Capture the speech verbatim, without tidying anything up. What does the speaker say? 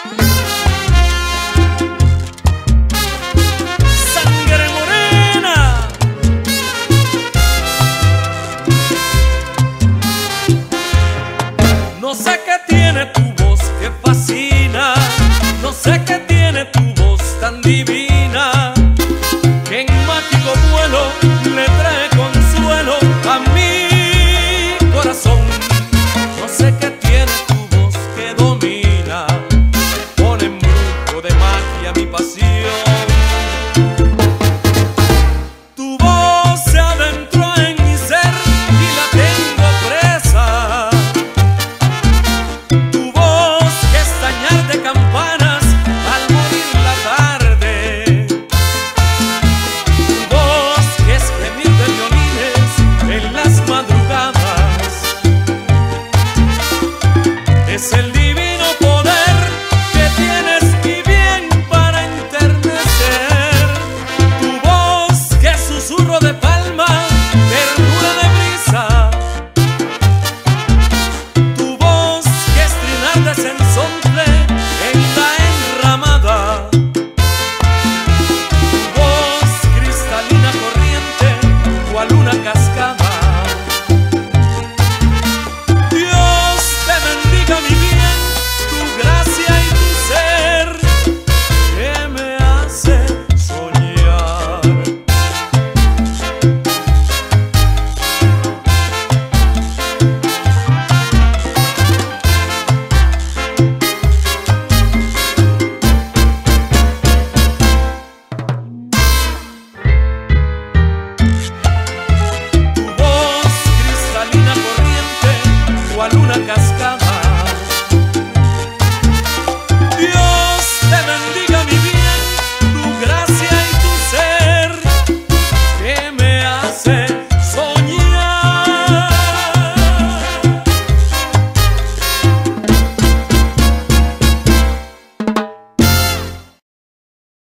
Sangre morena. No sé qué tiene tu voz que fascina, no sé qué tiene tu voz tan divina, que en mágico vuelo le trae consuelo a mi corazón. No sé qué tiene tu voz que domina, pone en brujo de magia mi pasión. Tu voz se adentró en mi ser y la tengo presa. Tu voz que es tañer de campanas al morir la tarde. Tu voz que es gemir de violines en las madrugadas. Es el divino poder que tienes mi bien para enternecer. Tu voz que es susurro de palma, ternura de brisa. Tu voz que es trinar de sensontle